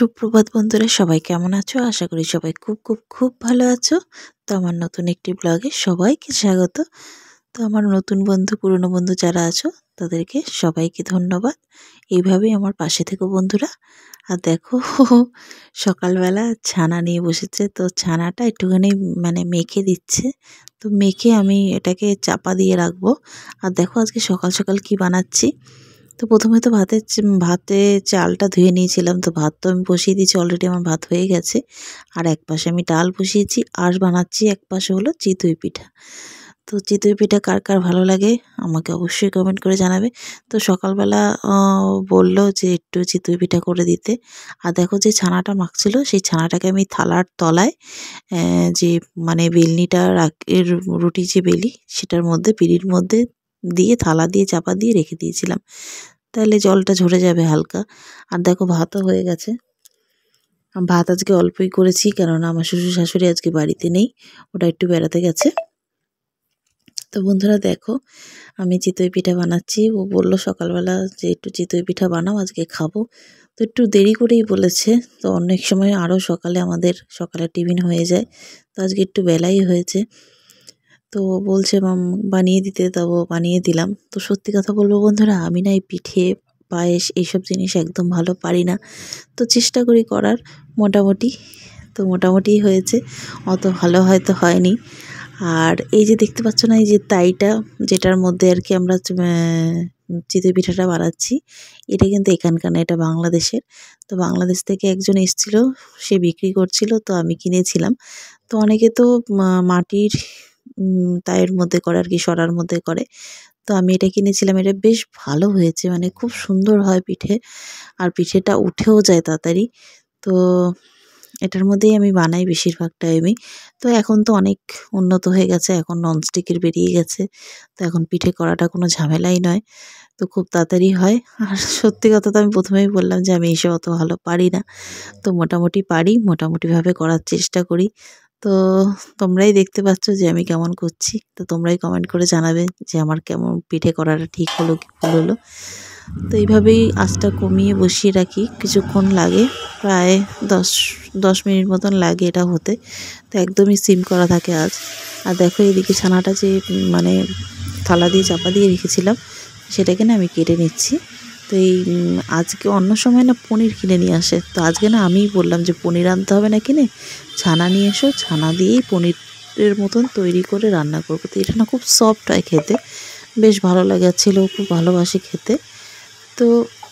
সুপ্রভাত বন্ধুরা, সবাই কেমন আছো? আশা করি সবাই খুব খুব খুব ভালো আছো। তো আমার নতুন একটি ব্লগে সবাইকে স্বাগত। তো আমার নতুন বন্ধু, পুরনো বন্ধু যারা আছো তাদেরকে সবাইকে ধন্যবাদ। এইভাবেই আমার পাশে থেকো বন্ধুরা। আর দেখো সকালবেলা ছানা নিয়ে বসেছে, তো ছানাটা একটুখানি মেখে দিচ্ছে। তো মেখে আমি এটাকে চাপা দিয়ে রাখবো। আর দেখো আজকে সকাল সকাল কি বানাচ্ছি। তো প্রথমে তো ভাতে চালটা ধুয়ে নিয়েছিলাম। তো ভাত তো আমি বসিয়ে দিয়েছি, অলরেডি আমার ভাত হয়ে গেছে। আর এক পাশে আমি ডাল বসিয়েছি আর বানাচ্ছি এক পাশে হলো চিতই পিঠা। তো চিতই পিঠা কার কার ভালো লাগে আমাকে অবশ্যই কমেন্ট করে জানাবে। তো সকালবেলা বলল যে একটু চিতই পিঠা করে দিতে। আর দেখো যে ছানাটা মাখছিল সেই ছানাটাকে আমি থালার তলায় যে বেলনিটা রুটি যে বেলি সেটার মধ্যে পিঁড়ির মধ্যে দিয়ে থালা দিয়ে চাপা দিয়ে রেখে দিয়েছিলাম, তাহলে জলটা ঝরে যাবে হালকা। আর দেখো ভাতও হয়ে গেছে। ভাত আজকে অল্পই করেছি, কেননা আমার শ্বশুর শাশুড়ি আজকে বাড়িতে নেই, ওটা একটু বেড়াতে গেছে। তো বন্ধুরা দেখো আমি চিতই পিঠা বানাচ্ছি। ও বললো সকালবেলা যে একটু চিতই পিঠা বানাও, আজকে খাবো। তো একটু দেরি করেই বলেছে। তো অনেক সময় আরও সকালে আমাদের সকালে টিফিন হয়ে যায়, তো আজকে একটু বেলাই হয়েছে। তো বলছে বানিয়ে দিতে, তবে বানিয়ে দিলাম। তো সত্যি কথা বলবো বন্ধুরা, আমি না এই পিঠে পায়েস এইসব জিনিস একদম ভালো পারি না। তো চেষ্টা করি করার মোটামুটি। তো মোটামুটি হয়েছে, অত ভালো হয়তো হয়নি। আর এই যে দেখতে পাচ্ছ না, এই যে তাইটা যেটার মধ্যে আর কি আমরা চিতই পিঠাটা বানাচ্ছি, এটা কিন্তু এখানকার না, এটা বাংলাদেশের। তো বাংলাদেশ থেকে একজন এসেছিল, সে বিক্রি করছিল, তো আমি কিনেছিলাম। তো অনেকে তো মাটির তাইয়ের মধ্যে করে আর কি, সরার মধ্যে করে। তো আমি এটা কিনেছিলাম, এটা বেশ ভালো হয়েছে, খুব সুন্দর হয় পিঠে। আর পিঠেটা উঠেও যায় তাড়াতাড়ি। তো এটার মধ্যেই আমি বানাই বেশিরভাগ টাইমই। তো এখন তো অনেক উন্নত হয়ে গেছে, এখন ননস্টিকের বেরিয়ে গেছে। তো এখন পিঠে করাটা কোনো ঝামেলাই নয়, তো খুব তাড়াতাড়ি হয়। আর সত্যি কথা তো আমি প্রথমেই বললাম যে আমি এসব অত ভালো পারি না। তো মোটামুটি পারি, মোটামুটিভাবে করার চেষ্টা করি। তো তোমরাই দেখতে পাচ্ছ যে আমি কেমন করছি। তো তোমরাই কমেন্ট করে জানাবে যে আমার কেমন পিঠে করাটা ঠিক হলো কি ভুল হলো। তো এইভাবেই আঁচটা কমিয়ে বসিয়ে রাখি, কিছুক্ষণ লাগে, প্রায় 10 মিনিট মতন লাগে এটা হতে। তো একদমই সিম করা থাকে আঁচ। আর দেখো এদিকে ছানাটা যে থালা দিয়ে চাপা দিয়ে রেখেছিলাম, সেটাকে না আমি কেটে নিচ্ছি। তো এই আজকে অন্য সময় না পনির কিনে নিয়ে আসে, তো আজকে না আমিই বললাম যে পনির আনতে হবে না কিনে, ছানা নিয়ে এসো, ছানা দিয়েই পনিরের মতন তৈরি করে রান্না করবো। তো এটা না খুব সফট হয় খেতে, বেশ ভালো লাগে, ছেলেও খুব ভালোবাসে খেতে। তো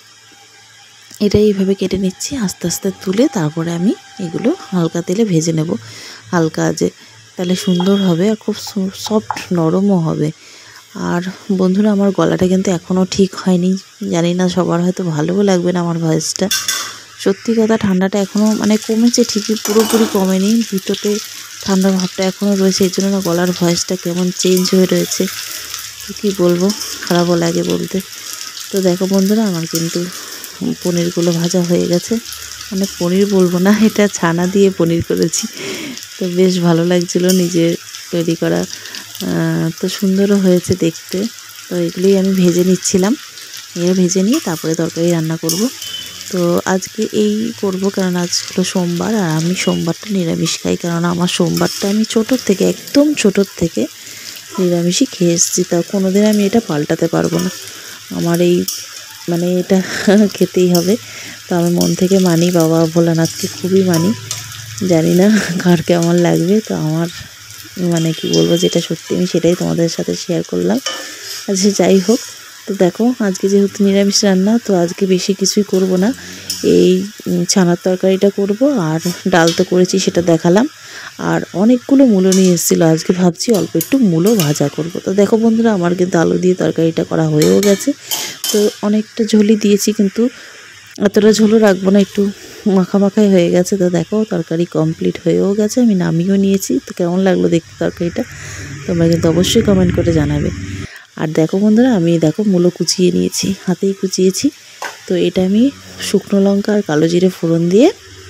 এটা এইভাবে কেটে নিচ্ছি, আস্তে আস্তে তুলে তারপরে আমি এগুলো হালকা তেলে ভেজে নেব। হালকা যে তাহলে সুন্দর হবে আর খুব সফট নরমও হবে। আর বন্ধুরা আমার গলাটা কিন্তু এখনও ঠিক হয়নি, জানি না সবার হয়তো ভালোও লাগবে না আমার ভয়েসটা। সত্যি কথা, ঠান্ডাটা এখনও কমেছে ঠিকই, পুরোপুরি কমেনি, ভিতরে ঠান্ডা ভাবটা এখনও রয়েছে, এই জন্য না গলার ভয়েসটা কেমন চেঞ্জ হয়ে রয়েছে। তো কী বলবো, খারাপও লাগে বলতে। তো দেখো বন্ধুরা আমার কিন্তু পনিরগুলো ভাজা হয়ে গেছে, পনির বলবো না, এটা ছানা দিয়ে পনির করেছি। তো বেশ ভালো লাগছিল নিজে তৈরি করা, তো সুন্দরও হয়েছে দেখতে। তো এগুলোই আমি ভেজে নিচ্ছিলাম, ভেজে নিয়ে তারপরে তরকারি রান্না করব। তো আজকে এই করব, কারণ আজ হলো সোমবার, আর আমি সোমবারটা নিরামিষ খাই, কারণ আমার সোমবারটা আমি ছোটোর থেকে, একদম ছোটোর থেকে নিরামিষই খেয়ে এসেছি। তা কোনোদিন আমি এটা পাল্টাতে পারবো না, আমার এই এটা খেতেই হবে। তো আমি মন থেকে মানি, বাবা ভোলানাথকে খুবই মানি, জানি না কার কেমন লাগবে। তো আমার কি বলবো, যেটা সত্যি আমি সেটাই তোমাদের সাথে শেয়ার করলাম। আচ্ছা যাই হোক, তো দেখো আজকে যেহেতু নিরামিষ রান্না, তো আজকে বেশি কিছুই করব না, এই ছানার তরকারিটা করব। আর ডাল তো করেছি, সেটা দেখালাম। আর অনেকগুলো মূলো নিয়ে এসেছিলো, আজকে ভাবছি অল্প একটু মূলো ভাজা করব। তো দেখো বন্ধুরা আমার কিন্তু আলু দিয়ে তরকারিটা করা হয়েও গেছে। তো অনেকটা ঝোলই দিয়েছি, কিন্তু এতটা ঝোলও রাখবো না, একটু মাখামাখাই হয়ে গেছে। তো দেখো তরকারি কমপ্লিট হয়েও গেছে, আমি নামিয়েও নিয়েছি। তো কেমন লাগলো দেখতে তরকারিটা তোমরা কিন্তু অবশ্যই কমেন্ট করে জানাবে। আর দেখো বন্ধুরা আমি মূলো কুচিয়ে নিয়েছি, হাতেই কুচিয়েছি। তো এটা আমি শুকনো লঙ্কা আর কালো জিরে ফোড়ন দিয়ে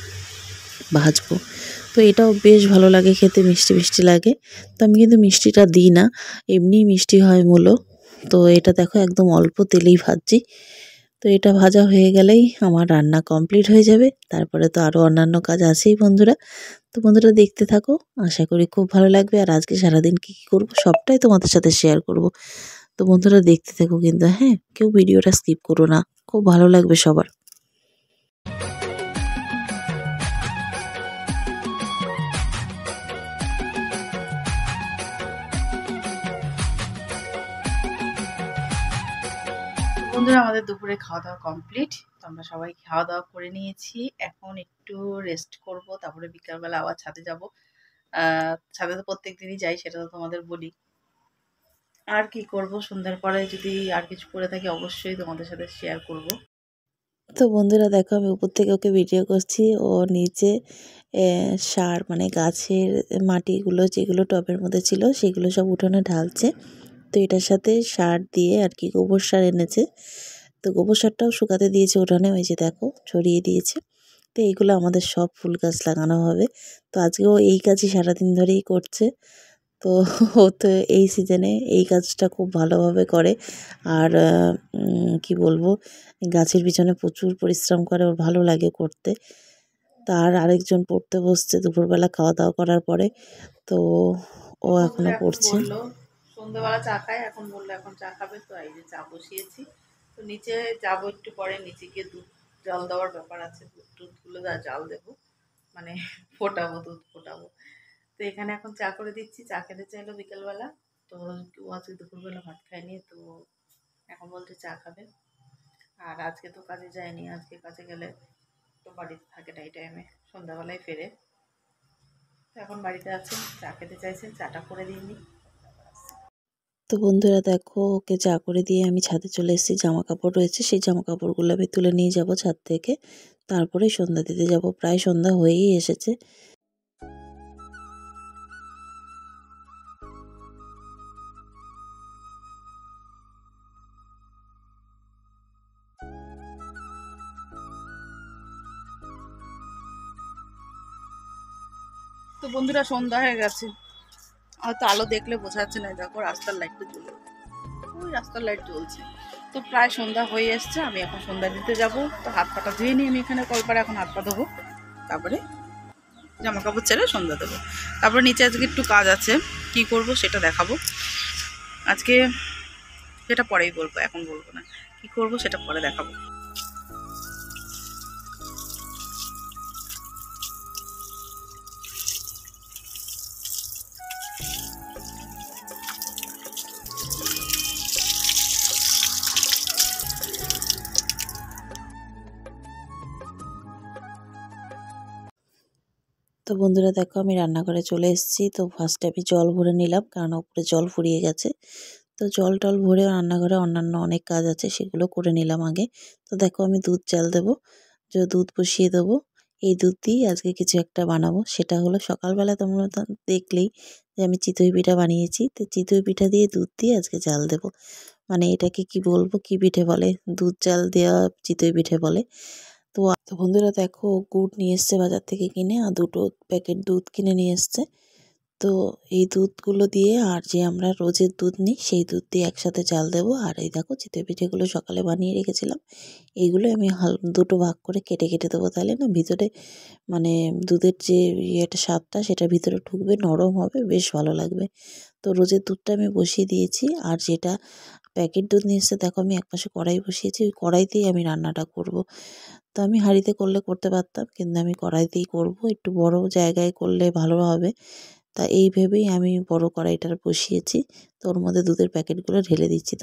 ভাজবো। তো এটাও বেশ ভালো লাগে খেতে, মিষ্টি মিষ্টি লাগে। তো আমি কিন্তু মিষ্টিটা দিই না, এমনি মিষ্টি হয় মূলো। তো এটা দেখো একদম অল্প তেলেই ভাজছি। তো এটা ভাজা হয়ে গেলেই আমার রান্না কমপ্লিট হয়ে যাবে। তারপরে তো আরও অন্যান্য কাজ আছেই বন্ধুরা। তো বন্ধুরা দেখতে থাকো, আশা করি খুব ভালো লাগবে। আর আজকে সারাদিন কী কী করবো সবটাই তোমাদের সাথে শেয়ার করব। তো বন্ধুরা দেখতে থাকো কিন্তু, হ্যাঁ, কেউ ভিডিওটা স্কিপ করো না, খুব ভালো লাগবে সবার। বন্ধুরা আমাদের দুপুরে খাওয়া দাওয়া কমপ্লিট। তো আমরা সবাই খাওয়া দাওয়া করে নিয়েছি, এখন একটু রেস্ট করব, তারপরে বিকালবেলা আবার ছাদে যাব। ছাদে তো প্রত্যেক দিনই যাই, সেটা তো তোমাদের বলি। আর কি করব, সন্ধ্যার পরে যদি আর কিছু করে থাকি অবশ্যই তোমাদের সাথে শেয়ার করব। তো বন্ধুরা দেখো, আমি উপর থেকে ওকে ভিডিও করছি, ও নিচে সার মানে গাছের মাটিগুলো যেগুলো টবের মধ্যে ছিল সেগুলো সব উঠোনে ঢালছে। তো এটার সাথে সার দিয়ে আর কি, গোবর সার এনেছে। তো গোবর সারটাও শুকাতে দিয়েছে উঠানে, ওই যে দেখো ছড়িয়ে দিয়েছে। তো এইগুলো আমাদের সব ফুল গাছ লাগানো হবে। তো আজকেও এই কাজই সারাদিন ধরেই করছে। তো ও তো এই সিজনে এই কাজটা খুব ভালোভাবে করে। আর কি বলবো, গাছের পিছনে প্রচুর পরিশ্রম করে, ওর ভালো লাগে করতে। তার আরেকজন পড়তে বসছে দুপুরবেলা খাওয়া দাওয়া করার পরে। তো ও এখনো পড়ছে। সন্ধ্যাবেলা চা খায়, এখন বললো এখন চা খাবে, তো এই যে চা বসিয়েছি। তো নিচে যাবো একটু পরে, নিচে গিয়ে দুধ জল দেওয়ার ব্যাপার আছে, দুধগুলো জাল দেবো, মানে ফোটাবো, দুধ ফোটাবো। তো এখানে এখন চা করে দিচ্ছি, চা খেতে চাইলো বিকেলবেলা। তো ও আজকে দুপুরবেলা ভাত খায়নি, তো এখন বলছে চা খাবে। আর আজকে তো কাজে যায়নি, আজকে কাজে গেলে তো বাড়িতে থাকে না এই টাইমে, সন্ধ্যাবেলায় ফেরে। তো এখন বাড়িতে আছে, চা খেতে চাইছে, চাটা করে দিইনি। তো বন্ধুরা দেখো, ওকে চা করে দিয়ে আমি ছাদে চলে এসেছি। জামা কাপড় রয়েছে, সেই জামা কাপড়গুলো আমি তুলে নিয়ে যাব ছাদ থেকে। তারপরে সন্ধ্যা দিতে যাব, প্রায় সন্ধ্যা হয়েই এসেছে। তো বন্ধুরা সন্ধ্যা হয়ে গেছে, হয়তো আলো দেখলে বোঝা যাচ্ছে না, দেখো রাস্তার লাইটটা জ্বলে, ওই রাস্তার লাইট জ্বলছে। তো প্রায় সন্ধ্যা হয়ে এসছে, আমি এখন সন্ধ্যা দিতে যাব। তো হাত পাটা ধুয়ে নিই আমি এখানে কলপারে, এখন হাত পা ধোবো, তারপরে জামা কাপড় ছেড়ে সন্ধ্যা দেবো। তারপরে নিচে আজকে একটু কাজ আছে, কি করব সেটা দেখাবো আজকে, সেটা পরেই বলবো, এখন বলবো না। কি করব সেটা পরে দেখাবো। তো বন্ধুরা দেখো, আমি রান্নাঘরে চলে এসেছি। তো ফার্স্টে আমি জল ভরে নিলাম, কারণ উপরে জল ফুরিয়ে গেছে। তো জল টল ভরে রান্নাঘরে অন্যান্য অনেক কাজ আছে, সেগুলো করে নিলাম আগে। তো দেখো আমি দুধ জাল দেবো, যে দুধ বসিয়ে দেবো। এই দুধ দিয়েই আজকে কিছু একটা বানাবো। সেটা হলো, সকালবেলা তোমরা তো দেখলেই যে আমি চিতই পিঠা বানিয়েছি। তো চিতই পিঠা দিয়ে দুধ দিয়ে আজকে জাল দেবো। মানে এটাকে কি বলবো, কি পিঠে বলে, দুধ জাল দেওয়া চিতই পিঠে বলে। তো বন্ধুরা দেখো, গুড় নিয়ে এসছে বাজার থেকে কিনে, আর 2টো প্যাকেট দুধ কিনে নিয়ে এসছে। তো এই দুধগুলো দিয়ে, আর যে আমরা রোজের দুধ নিই সেই দুধ দিয়ে একসাথে জাল দেবো। আর এই দেখো চিতই পিঠেগুলো সকালে বানিয়ে রেখেছিলাম, এইগুলো আমি 2টো ভাগ করে কেটে কেটে দেবো। তাহলে না ভিতরে মানে দুধের যে ইয়েটা, স্বাদটা সেটা ভিতরে ঢুকবে, নরম হবে, বেশ ভালো লাগবে। তো রোজের দুধটা আমি বসিয়ে দিয়েছি। আর যেটা প্যাকেট দুধ নিয়ে এসছে দেখো, আমি একপাশে কড়াই বসিয়েছি, ওই কড়াইতেই আমি রান্নাটা করব। তো আমি হাঁড়িতে করলে করতে পারতাম, কিন্তু আমি কড়াইতেই করব, একটু বড় জায়গায় করলে ভালো হবে। তা এই ভেবেই আমি বড় কড়াইটা বসিয়েছি। তো ওর মধ্যে দুধের প্যাকেটগুলো ঢেলে দিচ্ছি।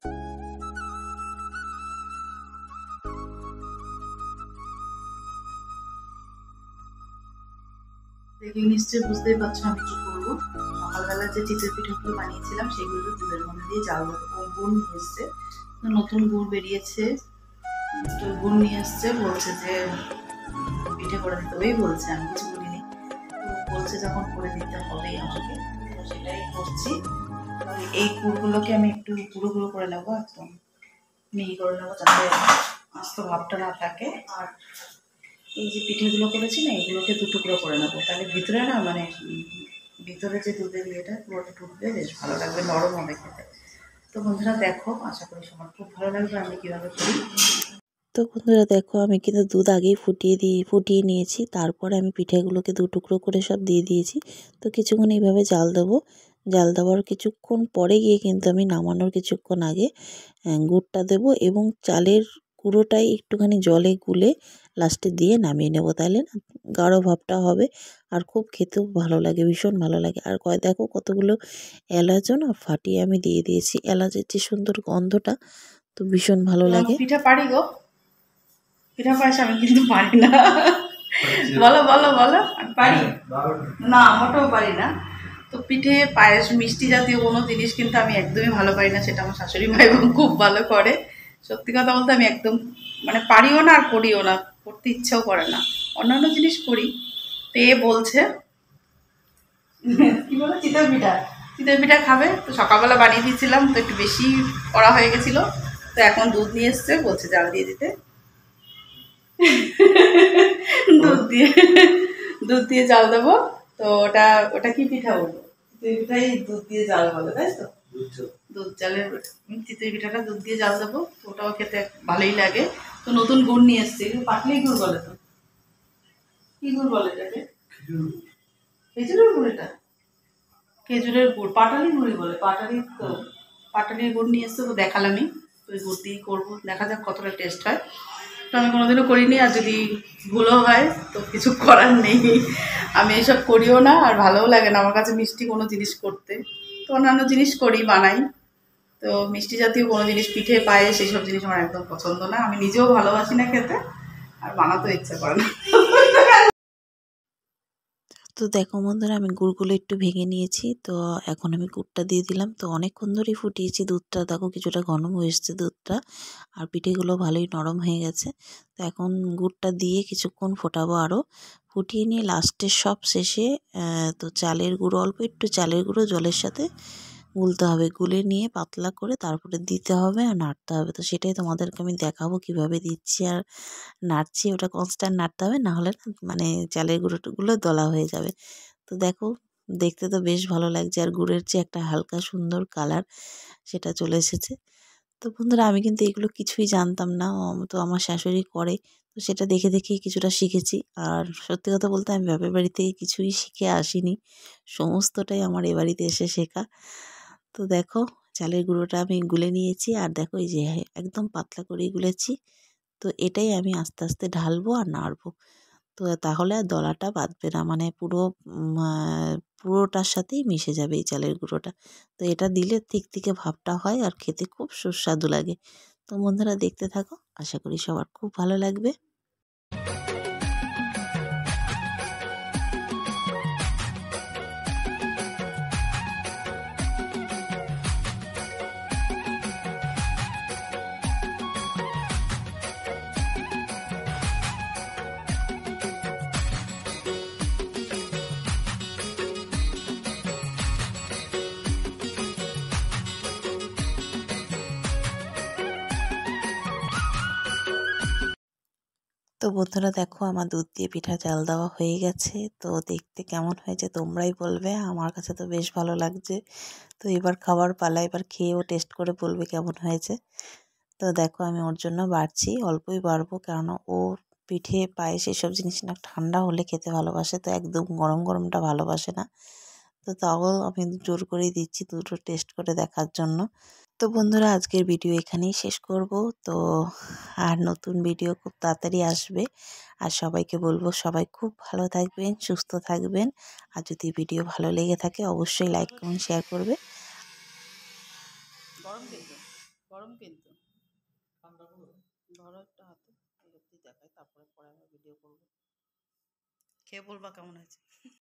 দেখে নিশ্চয়ই বুঝতেই পারছো আমি কি করবো। সকালবেলা যে চিতই পিঠাগুলো বানিয়েছিলাম সেগুলো দুধের মধ্যে দিয়ে জাল দেবো। ও গুড় নিয়ে এসছে, নতুন গুড় বেরিয়েছে, তো গুড় নিয়ে এসছে, বলছে যে পিঠে করে দিতে হবেই বলছে, আমি কিছু বলিনি। তো বলছে যখন করে দিতে হবেই আমাকে, তো সেটাই করছি। এই গুড়গুলোকে আমি একটু গুঁড়ো গুঁড়ো করে নেবো, একদম মিহি করে নেবো, যাতে আস্ত ভাবটা না থাকে। আর এই যে পিঠেগুলো করেছি না, এগুলোকে 2 টুকরো করে নেবো, তাহলে ভিতরে না মানে ভিতরে যে দুধের ইয়েটা পুরোটা ঢুকবে, বেশ ভালো লাগবে, নরম হবে খেতে। তো বন্ধুরা দেখো, আশা করি সবার খুব ভালো লাগবে আমি কীভাবে করি। তো বন্ধুরা দেখো আমি কিন্তু দুধ আগেই ফুটিয়ে নিয়েছি। তারপরে আমি পিঠেগুলোকে 2 টুকরো করে সব দিয়ে দিয়েছি। তো কিছুক্ষণ এইভাবে জাল দেবো। জাল দেওয়ার কিছুক্ষণ পরে গিয়ে কিন্তু আমি নামানোর কিছুক্ষণ আগে গুড়টা দেবো এবং চালের গুঁড়োটাই একটুখানি জলে গুলে লাস্টে দিয়ে নামিয়ে নেব। তাহলে না গাঢ় ভাবটা হবে আর খুব খেতেও ভালো লাগে, ভীষণ ভালো লাগে। আর দেখো কতগুলো এলাচও না ফাটিয়ে আমি দিয়ে দিয়েছি। এলাচের যে সুন্দর গন্ধটা তো ভীষণ ভালো লাগে। পিঠা পারি গো, পিঠা পায়েস আমি কিন্তু পারি না। বলো বলো বলো, আমি পারি না, মোটেও পারি না। তো পিঠে পায়েস মিষ্টি জাতীয় কোনো জিনিস কিন্তু আমি একদমই ভালো পারি না, সেটা আমার শাশুড়ি মা এবং খুব ভালো করে। সত্যি কথা বলতে আমি একদম মানে পারিও না আর করিও না, করতে ইচ্ছেও করে না। অন্যান্য জিনিস করি। তো এ বলছে কি বলো, চিতই পিঠা, চিতই পিঠা খাবে। তো সকালবেলা বানিয়ে দিয়েছিলাম, তো একটু বেশি করা হয়ে গেছিলো। তো এখন দুধ নিয়ে এসছে, বলছে জাল দিয়ে দিতে। দুধ দিয়ে দুধ দিয়ে জাল দেবো। তো ওটা ওটা কি পিঠা বলবো, চিতই পিঠাই দুধ দিয়ে জাল বলে, তাই তো? দুধ জালের চিতই পিঠাটা দুধ দিয়ে জাল দেবো, তো ওটাও খেতে ভালোই লাগে। তো নতুন গুড় নিয়ে এসছে, পাটলি গুড় বলে তো, কি গুড় বলে এটাকে? খেজুরের গুড় এটা, খেজুরের গুড়, পাটালি গুড়ই বলে, পাটালি তো। পাটালির গুড় নিয়ে এসছে, তো দেখালামই। তো ওই গুড় দিয়েই করবো, দেখা যাক কতটা টেস্ট হয়। তো আমি কোনোদিনও করিনি, আর যদি ভুলও হয় তো কিছু করার নেই। আমি এসব করিও না, আর ভালোও লাগে না আমার কাছে মিষ্টি কোনো জিনিস করতে। তো অন্যান্য জিনিস করি, বানাই। তো মিষ্টি জাতীয় কোনো জিনিস, পিঠে পায়েস এইসব জিনিস আমার একদম পছন্দ না। আমি নিজেও ভালোবাসি না খেতে, আর বানাতেও ইচ্ছা করে না। তো দেখো বন্ধুরা আমি গুড়গুলো একটু ভেঙে নিয়েছি। তো এখন আমি গুড়টা দিয়ে দিলাম। তো অনেকক্ষণ ধরেই ফুটিয়েছি দুধটা, দেখো কিছুটা ঘন হয়ে এসছে দুধটা, আর পিঠেগুলো ভালোই নরম হয়ে গেছে। তো এখন গুড়টা দিয়ে কিছুক্ষণ ফোটাবো আরও, ফুটিয়ে নিয়ে লাস্টের সব শেষে তো চালের গুঁড়ো, অল্প একটু চালের গুঁড়ো জলের সাথে গুলতে হবে, গুলে নিয়ে পাতলা করে তারপরে দিতে হবে আর নাড়তে হবে। তো সেটাই তোমাদেরকে আমি দেখাবো কিভাবে দিচ্ছি আর নাড়ছি। ওটা কনস্ট্যান্ট নাড়তে হবে, না হলে না মানে চালের গুঁড়োগুলো দলা হয়ে যাবে। তো দেখো দেখতে তো বেশ ভালো লাগছে, আর গুড়ের যে একটা হালকা সুন্দর কালার সেটা চলে এসেছে। তো বন্ধুরা আমি কিন্তু এগুলো কিছুই জানতাম না, তো আমার শাশুড়ি করে, তো সেটা দেখে দেখেই কিছুটা শিখেছি। আর সত্যি কথা বলতে আমি বাপের বাড়ি থেকে কিছুই শিখে আসিনি, সমস্তটাই আমার এ বাড়িতে এসে শেখা। তো দেখো চালের গুঁড়োটা আমি গুলে নিয়েছি, আর দেখো এই যে একদম পাতলা করেই গুলেছি। তো এটাই আমি আস্তে আস্তে ঢালবো আর নাড়বো। তো তাহলে আর দলাটা বাঁধবে না, মানে পুরোটার সাথেই মিশে যাবে এই চালের গুঁড়োটা। তো এটা দিলে থিকথিকে ভাবটা হয় আর খেতে খুব সুস্বাদু লাগে। তো বন্ধুরা দেখতে থাকো, আশা করি সবার খুব ভালো লাগবে। তো বন্ধুরা দেখো আমার দুধ দিয়ে পিঠা জাল দেওয়া হয়ে গেছে। তো দেখতে কেমন হয়েছে তোমরাই বলবে, আমার কাছে তো বেশ ভালো লাগছে। তো এবার খাবার পালা, এবার খেয়েও টেস্ট করে বলবে কেমন হয়েছে। তো দেখো আমি ওর জন্য বাড়ছি, অল্পই বাড়বো, কেননা ও পিঠে পায়েস এসব জিনিস না ঠান্ডা হলে খেতে ভালোবাসে, তো একদম গরম গরমটা ভালোবাসে না। তো তাও আমি জোর করেই দিচ্ছি দুটো টেস্ট করে দেখার জন্য। তো বন্ধুরা আজকের ভিডিও এখানেই শেষ করব। তো আর নতুন ভিডিও খুব তাড়াতাড়ি আসবে। আর সবাইকে বলবো সবাই খুব ভালো থাকবেন, সুস্থ থাকবেন। আর যদি ভিডিও ভালো লেগে থাকে অবশ্যই লাইক কমেন্ট শেয়ার করবে। গরম কিন্তু, গরম কিন্তু ধরো একটা হাতে দেখাই, তারপরে পরে আমরা ভিডিও করবো। খেয়ে বলবা কেমন হয়েছে।